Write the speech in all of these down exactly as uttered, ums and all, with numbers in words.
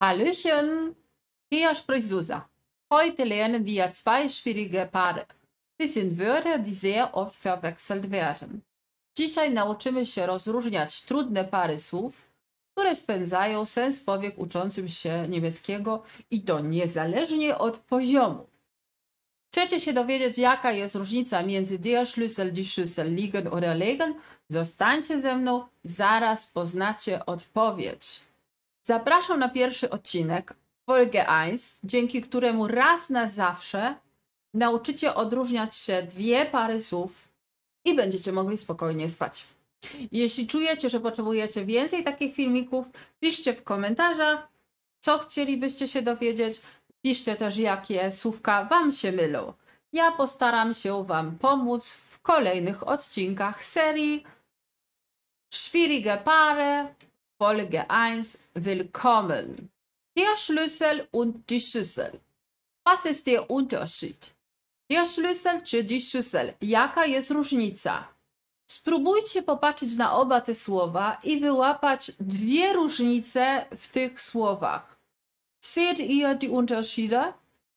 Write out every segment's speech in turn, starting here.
Hallöchen, hier spricht Susa. Heute lernen wir zwei schwierige Paare. Das sind Wörter, die sehr oft verwechselt werden. Dzisiaj nauczymy się rozróżniać trudne pary słów, które spędzają sens powiek uczącym się niemieckiego i to niezależnie od poziomu. Chcecie się dowiedzieć, jaka jest różnica między der Schlüssel, die Schüssel, liegen oder legen? Zostańcie ze mną, zaraz poznacie odpowiedź. Zapraszam na pierwszy odcinek, Folge jeden, dzięki któremu raz na zawsze nauczycie odróżniać się dwie pary słów i będziecie mogli spokojnie spać. Jeśli czujecie, że potrzebujecie więcej takich filmików, piszcie w komentarzach, co chcielibyście się dowiedzieć. Piszcie też, jakie słówka wam się mylą. Ja postaram się wam pomóc w kolejnych odcinkach serii Schwierige Paare, Folge jeden, willkommen. Der Schlüssel und die Schüssel. Was ist der Unterschied? Der Schlüssel czy die Schüssel? Jaka jest różnica? Spróbujcie popatrzeć na oba te słowa i wyłapać dwie różnice w tych słowach. Seht ihr die Unterschiede?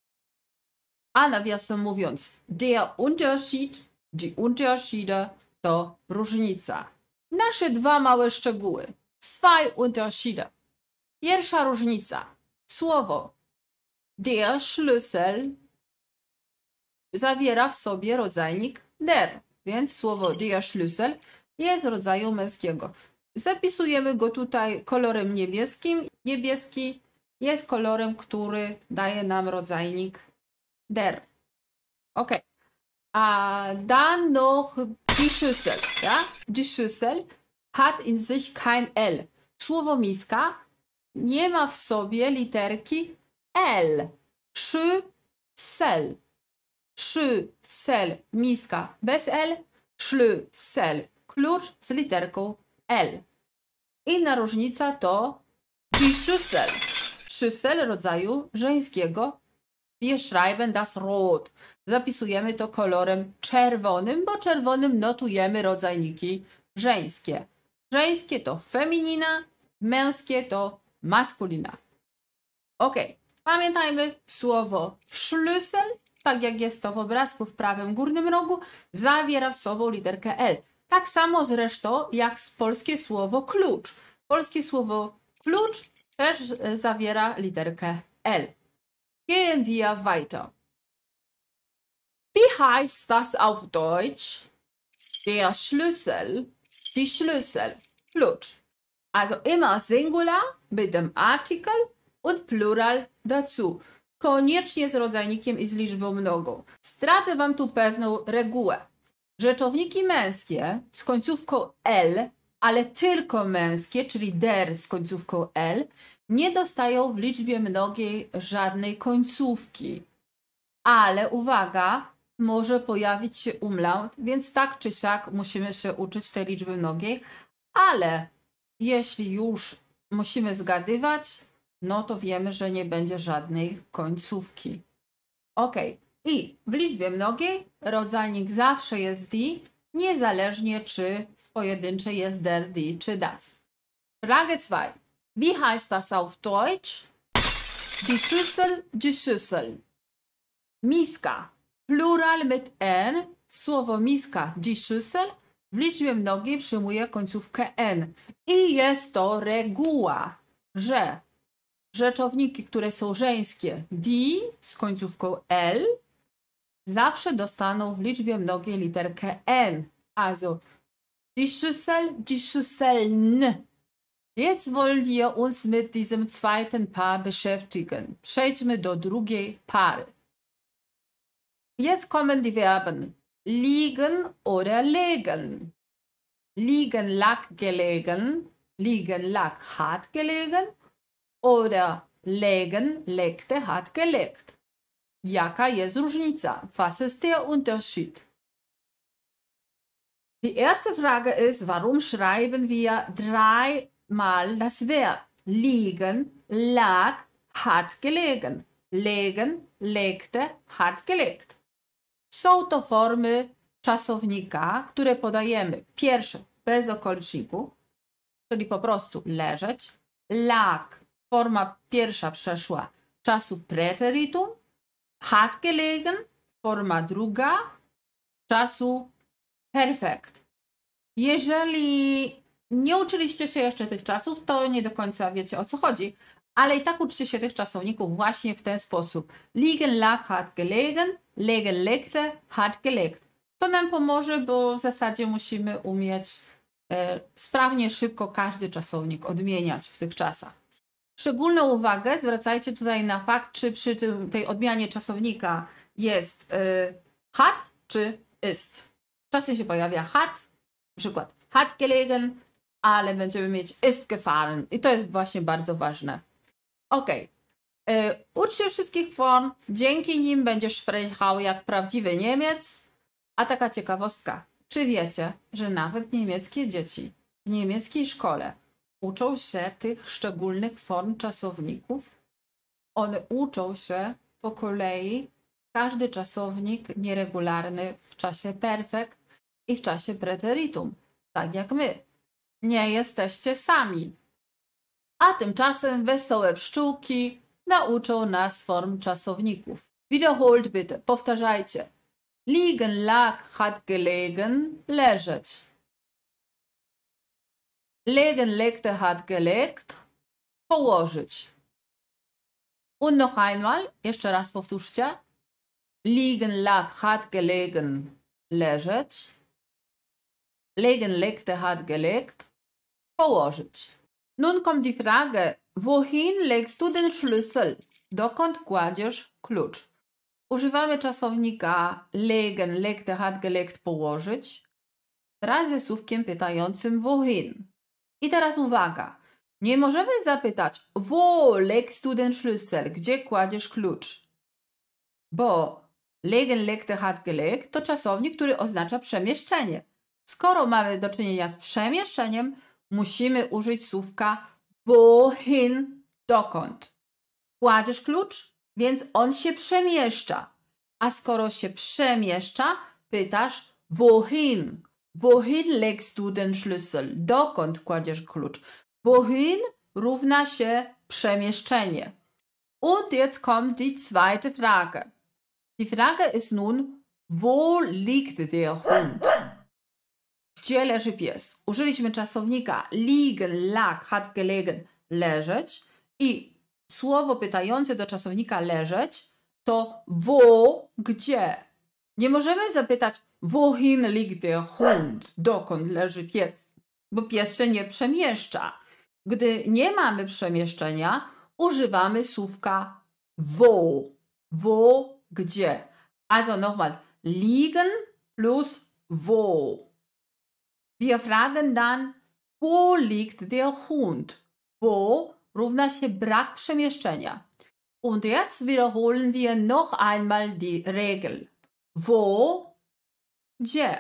A nawiasem mówiąc, der Unterschied, die Unterschiede to różnica. Nasze dwa małe szczegóły. Zwei Unterschiede. Pierwsza różnica. Słowo der Schlüssel zawiera w sobie rodzajnik der, więc słowo der Schlüssel jest rodzaju męskiego. Zapisujemy go tutaj kolorem niebieskim. Niebieski jest kolorem, który daje nam rodzajnik der. Ok. A dann noch die Schüssel. Ja? Die Schüssel hat in sich kein L. Słowo miska nie ma w sobie literki L. Schüssel. Schüssel. Miska bez L. Schlüssel. Klucz z literką L. Inna różnica to die Schüssel. Schüssel rodzaju żeńskiego. Wir schreiben das rot. Zapisujemy to kolorem czerwonym, bo czerwonym notujemy rodzajniki żeńskie. Żeńskie to feminina, męskie to maskulina. Ok, pamiętajmy, słowo Schlüssel, tak jak jest to w obrazku w prawym górnym rogu, zawiera w sobie literkę L. Tak samo zresztą jak z polskie słowo klucz. Polskie słowo klucz też zawiera literkę L. Gehen wir weiter. Wie heißt das auf Deutsch? Der Schlüssel, die Schlüssel, Klucz. Also immer Singular mit dem Artikel und Plural dazu. Koniecznie z rodzajnikiem i z liczbą mnogą. Zdradzę wam tu pewną regułę. Rzeczowniki męskie z końcówką L, ale tylko męskie, czyli der z końcówką L, nie dostają w liczbie mnogiej żadnej końcówki. Ale uwaga, może pojawić się umlaut, więc tak czy siak musimy się uczyć tej liczby mnogiej, ale jeśli już musimy zgadywać, no to wiemy, że nie będzie żadnej końcówki. Ok, i w liczbie mnogiej rodzajnik zawsze jest die, niezależnie czy w pojedynczej jest der, die czy das. Frage zwei. Wie heißt das auf Deutsch? Die Schüssel, die Schüssel. Miska. Plural mit n. Słowo miska, die Schüssel, w liczbie mnogiej przyjmuje końcówkę n. I jest to reguła, że rzeczowniki, które są żeńskie, die z końcówką l, zawsze dostaną w liczbie mnogiej literkę n. Also, die Schüssel, die Schüsseln. Jetzt wollen wir uns mit diesem zweiten Paar beschäftigen. Przejdźmy do drugiej pary. Jetzt kommen die Verben liegen oder legen. Liegen lag gelegen, liegen lag hat gelegen oder legen legte hat gelegt. Jaka jest różnica? Was ist der Unterschied? Die erste Frage ist, warum schreiben wir drei mal das Verb. Liegen, lag, hat gelegen. Legen, legte, hat gelegt. Są to formy czasownika, które podajemy pierwsze bez okoliczniku, czyli po prostu leżeć. Lag forma pierwsza przeszła czasu Präteritum, hat gelegen, forma druga czasu Perfekt. Jeżeli nie uczyliście się jeszcze tych czasów, to nie do końca wiecie, o co chodzi, ale i tak uczcie się tych czasowników właśnie w ten sposób. Liegen, lag, hat gelegen, legen, legte, hat gelegt. To nam pomoże, bo w zasadzie musimy umieć e, sprawnie, szybko każdy czasownik odmieniać w tych czasach. Szczególną uwagę zwracajcie tutaj na fakt, czy przy tym, tej odmianie czasownika jest e, hat czy ist. Czasem się pojawia hat, na przykład hat gelegen, ale będziemy mieć ist gefahren i to jest właśnie bardzo ważne. Ok. E, uczcie wszystkich form, dzięki nim będziesz sprechał jak prawdziwy Niemiec. A taka ciekawostka, czy wiecie, że nawet niemieckie dzieci w niemieckiej szkole uczą się tych szczególnych form czasowników? One uczą się po kolei każdy czasownik nieregularny w czasie perfekt i w czasie preteritum, tak jak my. Nie jesteście sami. A tymczasem wesołe pszczółki nauczą nas form czasowników. Wiederholt bitte, powtarzajcie. Liegen, lag, hat gelegen, leżeć. Legen, legte, hat gelegt, położyć. Und noch einmal, jeszcze raz powtórzcie. Liegen, lag, hat gelegen, leżeć. Legen, legte, hat gelegt, położyć. Nun kommt die Frage, wohin legst du den Schlüssel? Dokąd kładziesz klucz? Używamy czasownika legen, legte, hat gelegt, położyć, wraz ze słówkiem pytającym wohin. I teraz uwaga, nie możemy zapytać wo legst du den Schlüssel, gdzie kładziesz klucz, bo legen, legte, hat gelegt to czasownik, który oznacza przemieszczenie. Skoro mamy do czynienia z przemieszczeniem, musimy użyć słówka wohin, dokąd. Kładziesz klucz, więc on się przemieszcza. A skoro się przemieszcza, pytasz wohin. Wohin legst du den Schlüssel? Dokąd kładziesz klucz? Wohin równa się przemieszczenie. Und jetzt kommt die zweite Frage. Die Frage ist nun, wo liegt der Hund? Gdzie leży pies? Użyliśmy czasownika liegen, lag, hat gelegen, leżeć i słowo pytające do czasownika leżeć to wo, gdzie. Nie możemy zapytać wohin liegt der Hund, dokąd leży pies, bo pies się nie przemieszcza. Gdy nie mamy przemieszczenia, używamy słówka wo, wo, gdzie. Also nochmal, liegen plus wo. Wir fragen dann, wo liegt der Hund? Wo równa się brak przemieszczenia. Und jetzt wiederholen wir noch einmal die Regel. Wo, gdzie.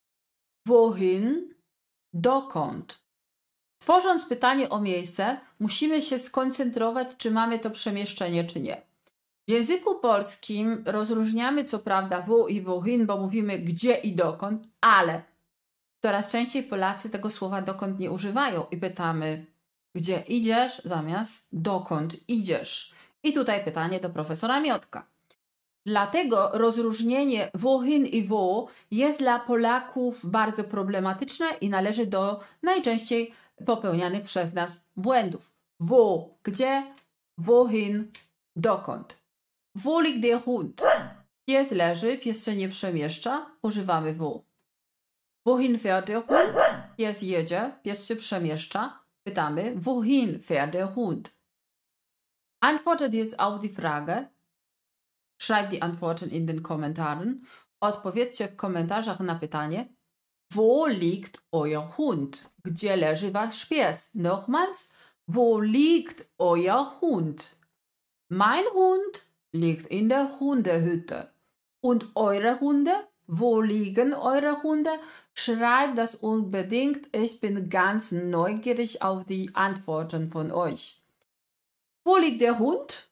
Wohin, dokąd. Tworząc pytanie o miejsce, musimy się skoncentrować, czy mamy to przemieszczenie, czy nie. W języku polskim rozróżniamy co prawda wo i wohin, bo mówimy gdzie i dokąd, ale coraz częściej Polacy tego słowa dokąd nie używają i pytamy gdzie idziesz zamiast dokąd idziesz. I tutaj pytanie do profesora Miotka. Dlatego rozróżnienie wohin i wo jest dla Polaków bardzo problematyczne i należy do najczęściej popełnianych przez nas błędów. Wo, gdzie, wohin, dokąd. Wo liegt der Hund? Pies leży, pies się nie przemieszcza, używamy wo. Wohin fährt der Hund? Pies jedzie, pies się przemieszcza, pytamy wohin fährt der Hund? Antwortet jetzt auf die Frage. Schreibt die Antworten in den Kommentaren. Odpowiedzcie w komentarzach na pytanie wo liegt euer Hund? Gdzie leży wasz pies? Nochmals, wo liegt euer Hund? Mein Hund liegt in der Hundehütte. Und eure Hunde? Wo liegen eure Hunde? Schreibt das unbedingt. Ich bin ganz neugierig auf die Antworten von euch. Wo liegt der Hund?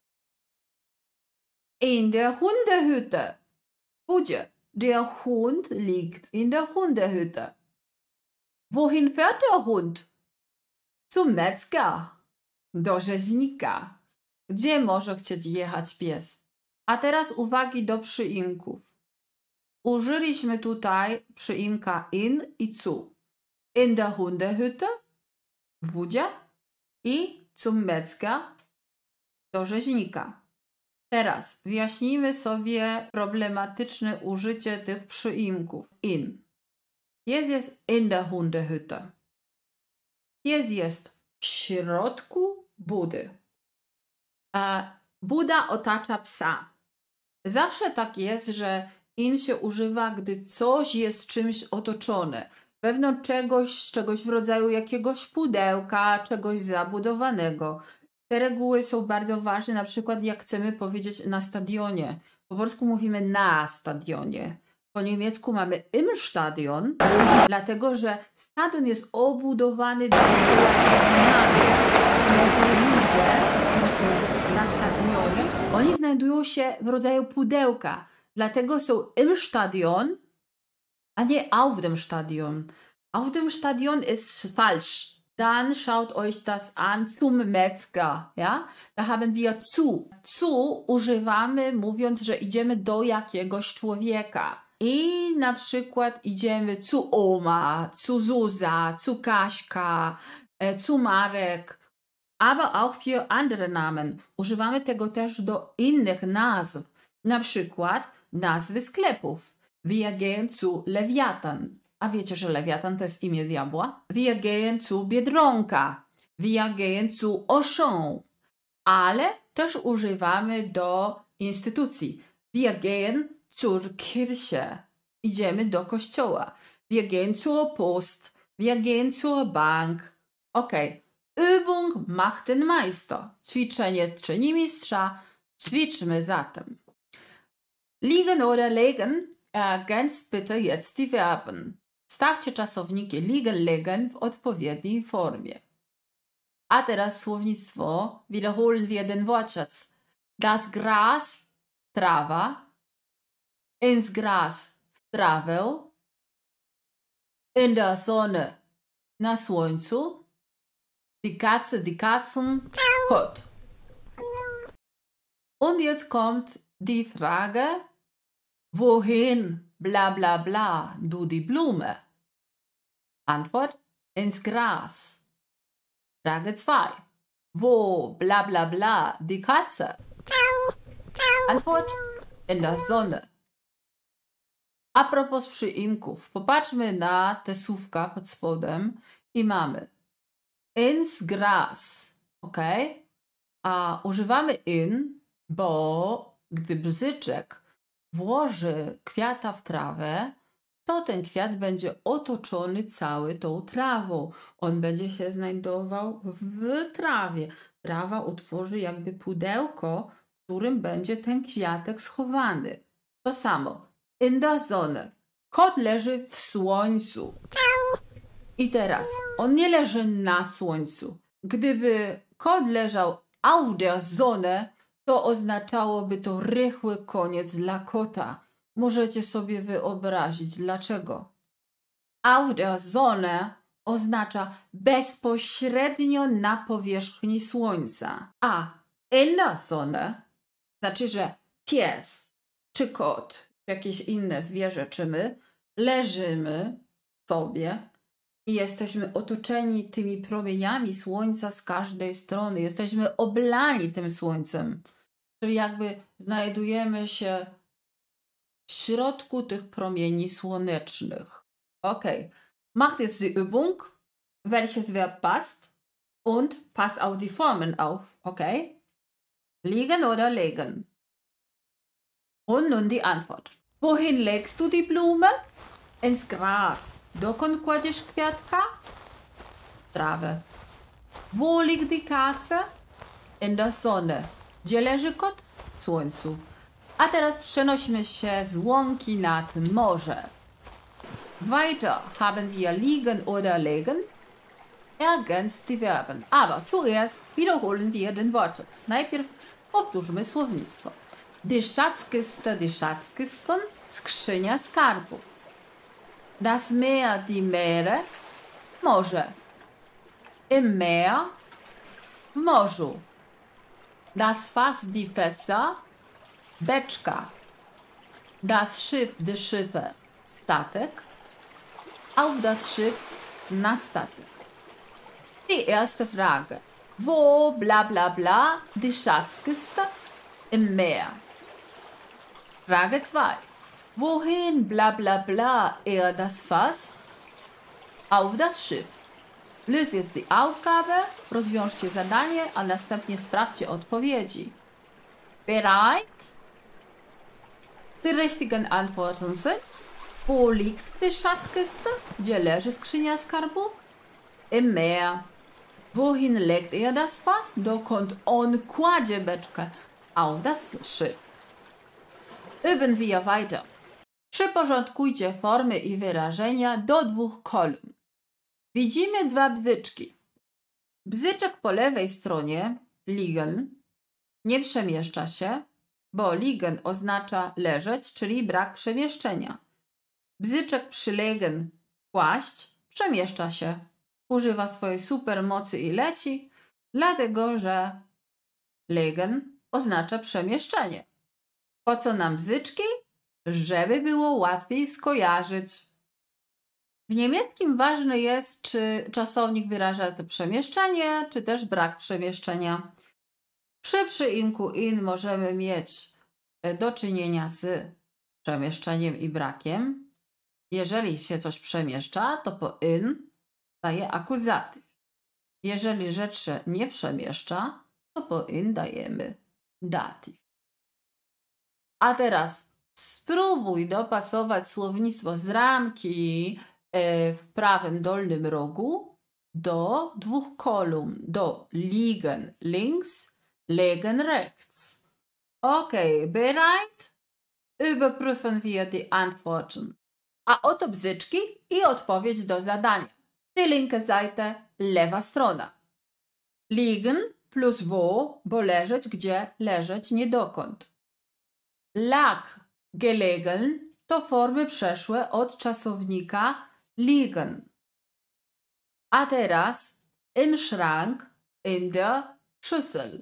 In der Hundehütte. Budzie. Der Hund liegt in der Hundehütte. Wohin fährt der Hund? Zum Metzger. do rzeźnika. Gdzie może chcieć jechać pies? A teraz uwagi do przyimków. Użyliśmy tutaj przyimka in i zu. In der Hundehütte, w budzie, i zum Metzger, do rzeźnika. Teraz wyjaśnijmy sobie problematyczne użycie tych przyimków. In. Pies jest in der Hundehütte. Pies jest w środku budy. A buda otacza psa. Zawsze tak jest, że in się używa, gdy coś jest czymś otoczone. Wewnątrz czegoś, czegoś w rodzaju jakiegoś pudełka, czegoś zabudowanego. Te reguły są bardzo ważne, na przykład jak chcemy powiedzieć na stadionie. Po polsku mówimy na stadionie. Po niemiecku mamy im Stadion, dlatego że stadion jest obudowany dookoła ludzie na stadionie. Oni znajdują się w rodzaju pudełka, dlatego są im Stadion, a nie auf dem Stadion. Auf dem Stadion ist falsch. Dann schaut euch das an zum Metzger, ja? Da haben wir zu. Zu używamy mówiąc, że idziemy do jakiegoś człowieka. I na przykład idziemy zu Oma, zu Zuza, zu Kaśka, zu Marek, aber auch für andere Namen. Używamy tego też do innych nazw. Na przykład nazwy sklepów. Wir gehen zu Lewiatan. A wiecie, że Lewiatan to jest imię diabła? Wir gehen zu Biedronka. Wir gehen zu Auchan. Ale też używamy do instytucji. Wir gehen zur Kirche. Idziemy do kościoła. Wir gehen zur Post. Wir gehen zur Bank. Ok. Übung macht den Meister. Ćwiczenie czyni mistrza. Ćwiczmy zatem. Liegen oder legen? Ergänzt bitte jetzt die Verben. Stawcie czasowniki liegen, legen w odpowiedniej formie. A teraz słownictwo. Wiederholen wir den Wortschatz. Das Gras, trawa. Ins Gras, w trawę. In der Sonne, na słońcu. Die Katze, die Katzen, Kot. Und jetzt kommt die Frage, wohin, bla bla bla, du die Blume? Antwort, ins Gras. Frage zwei. Wo, bla bla bla, die Katze? Antwort, in der Sonne. A propos przyimków, popatrzmy na te słówka pod spodem i mamy ins Gras, ok? A używamy in, bo gdy bzyczek włoży kwiata w trawę, to ten kwiat będzie otoczony cały tą trawą. On będzie się znajdował w trawie. Trawa utworzy jakby pudełko, w którym będzie ten kwiatek schowany. To samo. In der Sonne. Kot leży w słońcu. I teraz, on nie leży na słońcu. Gdyby kot leżał auf der Sonne, to oznaczałoby to rychły koniec dla kota. Możecie sobie wyobrazić dlaczego. Auf der Sonne oznacza bezpośrednio na powierzchni słońca. A in der Sonne znaczy, że pies czy kot, jakieś inne zwierzę czy my, leżymy sobie i jesteśmy otoczeni tymi promieniami słońca z każdej strony. Jesteśmy oblani tym słońcem. Czyli jakby znajdujemy się w środku tych promieni słonecznych. Ok. Macht jetzt die Übung, welches Verb passt und passt auch die Formen auf. Ok. Liegen oder legen? Und nun die Antwort. Wohin legst du die Blume? Ins Gras. Dokąd kładziesz kwiatka? Trawę. Wo liegt die Katze? In der Sonne. Gdzie leży kot? W słońcu. A teraz przenośmy się z łąki nad morze. Weiter haben wir liegen oder legen. Ergänzt die Verben. Aber zuerst wiederholen wir den Wortschatz. Najpierw powtórzmy słownictwo. Die Schatzkiste, die Schatzkisten, skrzynia skarbów. Das Meer, die Meere, morze. Im Meer, w morzu. Das Fass, die Fässer, beczka. Das Schiff, die Schiffe, statek. Auf das Schiff, na statek. Die erste Frage. Wo, bla bla bla, die Schatzkiste? Im Meer. Frage zwei. Wohin, bla bla bla, er das Fass? Auf das Schiff. Löst jetzt die Aufgabe, rozwiążcie zadanie, a następnie sprawdźcie odpowiedzi. Bereit? Die richtigen Antworten sind: Wo liegt die Schatzkiste? Gdzie leży skrzynia skarbów? Im Meer. Wohin legt er das Fass? Dokąd on kładzie beczkę? Auf das Schiff. Üben wir weiter. Przyporządkujcie formy i wyrażenia do dwóch kolumn. Widzimy dwa bzyczki. Bzyczek po lewej stronie, liegen, nie przemieszcza się, bo liegen oznacza leżeć, czyli brak przemieszczenia. Bzyczek przy legen, kłaść, przemieszcza się. Używa swojej supermocy i leci, dlatego że legen oznacza przemieszczenie. Po co nam bzyczki? Żeby było łatwiej skojarzyć. W niemieckim ważne jest, czy czasownik wyraża to przemieszczenie, czy też brak przemieszczenia. Przy przyimku in możemy mieć do czynienia z przemieszczeniem i brakiem. Jeżeli się coś przemieszcza, to po in daje akuzatyw. Jeżeli rzecz się nie przemieszcza, to po in dajemy datyw. A teraz spróbuj dopasować słownictwo z ramki w prawym dolnym rogu do dwóch kolumn, do liegen links, legen rechts. Ok, bereit? Überprüfen wir die Antworten. A oto bzyczki i odpowiedź do zadania. Die linke Seite, lewa strona. Liegen plus wo, bo leżeć, gdzie leżeć, nie dokąd. Lag, gelegen to formy przeszłe od czasownika liegen. A teraz im Schrank, in der Schüssel.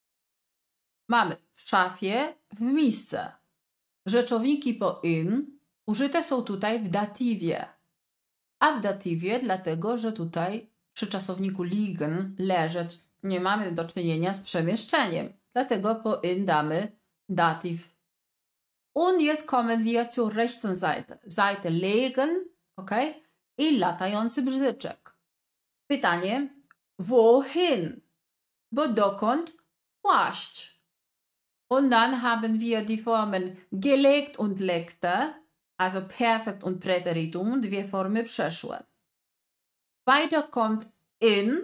Mamy w szafie, w misce. Rzeczowniki po in użyte są tutaj w datywie. A w datywie dlatego, że tutaj przy czasowniku liegen, leżeć, nie mamy do czynienia z przemieszczeniem. Dlatego po in damy datyw. Und jetzt kommen wir zur rechten Seite. Seite legen, ok? I latający brzydyczek. Pytanie, wohin? Bo dokąd kłaść? Und dann haben wir die Formen gelegt und legte, also Perfekt und Präteritum, dwie formy przeszłe. Weiter kommt in,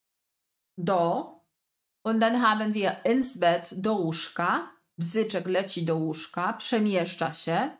do, und dann haben wir ins Bett, do łóżka. Bzyczek leci do łóżka, przemieszcza się.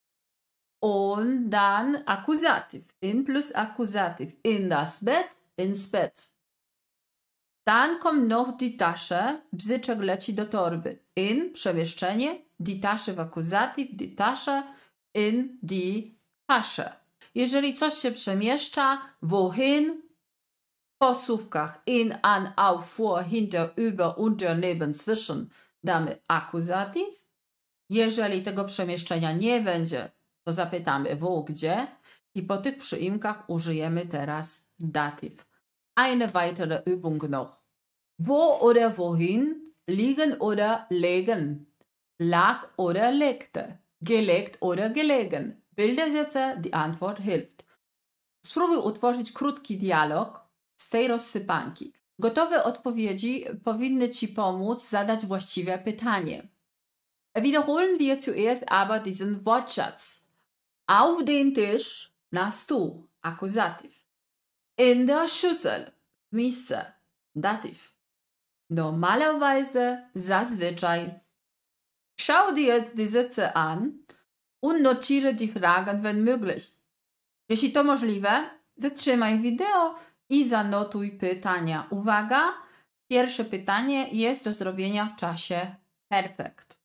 Und dann Akkusativ. In plus Akkusativ. In das Bett, ins Bett. Dann kommt noch die Tasche. Bzyczek leci do torby. In, przemieszczenie. Die Tasche w Akkusativ. Die Tasche. In die Tasche. Jeżeli coś się przemieszcza, wohin? Po słówkach in, an, auf, vor, hinter, über, unter, neben, zwischen damy akuzatyw. Jeżeli tego przemieszczenia nie będzie, to zapytamy wo, gdzie i po tych przyimkach użyjemy teraz datyw. Eine weitere Übung noch. Wo oder wohin, liegen oder legen, lag oder legte, gelegt oder gelegen. Bildersätze, die Antwort hilft. Spróbuj utworzyć krótki dialog z tej rozsypanki. Gotowe odpowiedzi powinny Ci pomóc zadać właściwe pytanie. Wiederholen wir zuerst aber diesen Wortschatz. Auf den Tisch, na stół, Akkusativ. In der Schüssel, w misce, Datyw. Normalerweise, zazwyczaj. Schau dir jetzt die Sätze an und notiere die Fragen, wenn möglich. Jeśli to możliwe, zatrzymaj wideo i zanotuj pytania. Uwaga! Pierwsze pytanie jest do zrobienia w czasie perfekt.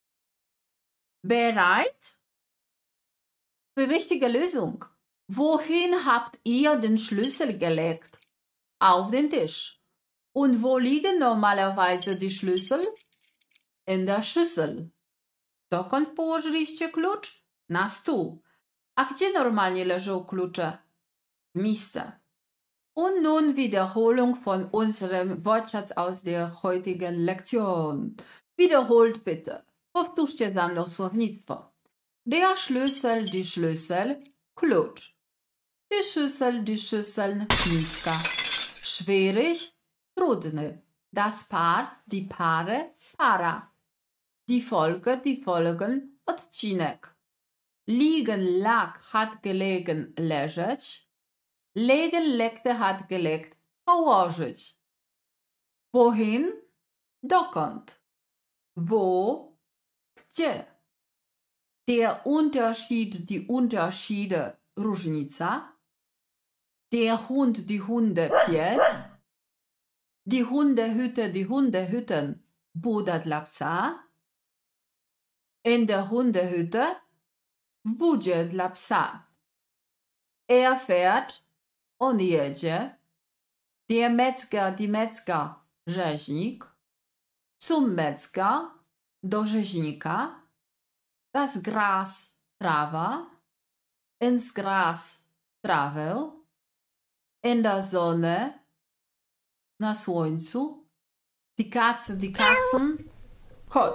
Bereit? Die richtige Lösung. Wohin habt ihr den Schlüssel gelegt? Auf den Tisch. Und wo liegen normalerweise die Schlüssel? In der Schüssel. Dokąd położyliście klucz? Na stół. A gdzie normalnie leżą klucze? W misce. Und nun Wiederholung von unserem Wortschatz aus der heutigen Lektion. Wiederholt bitte. Powtórzcie za mną słownictwo. Der Schlüssel, die Schlüssel, klucz. Die Schüssel, die Schüsseln, miska. Schwierig, trudny. Das Paar, die Paare, para. Die Folge, die Folgen, odcinek. Liegen, lag, hat gelegen, leżeć. Legen, legte, hat gelegt, położyć. Wohin? Dokąd? Wo? Gdzie? Der Unterschied, die Unterschiede, różnica. Der Hund, die Hunde, pies. Die Hundehütte, die Hundehütten, buda dla psa. In der Hundehütte, w budzie dla psa. Er fährt, on jedzie. Der Metzger, die Metzger, rzeźnik. Zum Metzger, do rzeźnika. Das Gras, trawa. Ins Gras, trawę. In der Sonne, na słońcu. Die Katze, die Katzen, kot.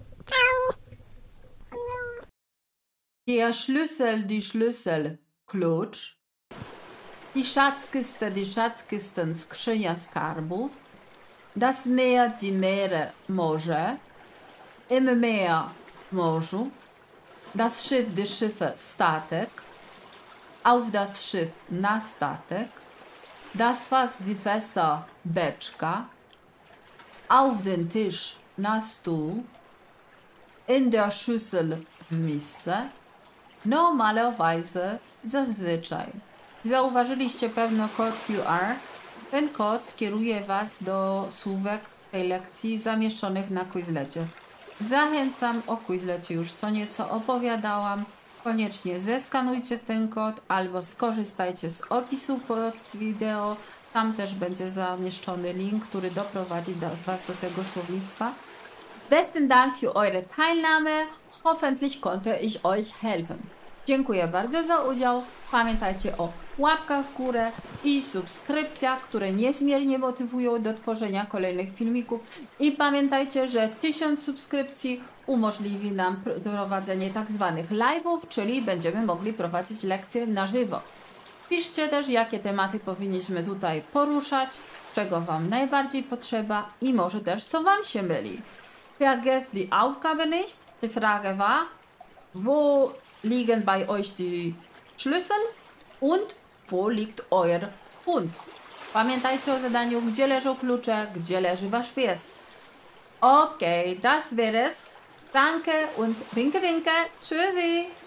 Der Schlüssel, die Schlüssel, klucz. Die Schatzkiste, die Schatzkisten, skrzynia skarbu. Das Meer, die Meere, morze. Im Meer, w morzu. Das Schiff, die Schiffe, statek. Auf das Schiff, na statek. Das Fass, die Fester, beczka. Auf den Tisch, na stół. In der Schüssel, w misce. Normalerweise, zazwyczaj. Zauważyliście pewno kod Q R. Ten kod skieruje Was do słówek tej lekcji zamieszczonych na Quizlecie. Zachęcam, o Quizlecie już co nieco opowiadałam. Koniecznie zeskanujcie ten kod albo skorzystajcie z opisu pod wideo. Tam też będzie zamieszczony link, który doprowadzi do, Was do tego słownictwa. Besten Dank für eure Teilnahme. Hoffentlich konnte ich euch helfen. Dziękuję bardzo za udział. Pamiętajcie o łapkach w górę i subskrypcjach, które niezmiernie motywują do tworzenia kolejnych filmików. I pamiętajcie, że tysiąc subskrypcji umożliwi nam prowadzenie tak zwanych live'ów, czyli będziemy mogli prowadzić lekcje na żywo. Piszcie też, jakie tematy powinniśmy tutaj poruszać, czego Wam najbardziej potrzeba i może też, co Wam się myli. Vergesst die Aufgabe nicht. Die Frage war, wo liegen bei euch die Schlüssel und wo liegt euer Hund? Pamiętajcie o zadaniu, gdzie leżą klucze, gdzie leży Wasz pies. Okay, das wäre es. Danke und winke winke. Tschüssi.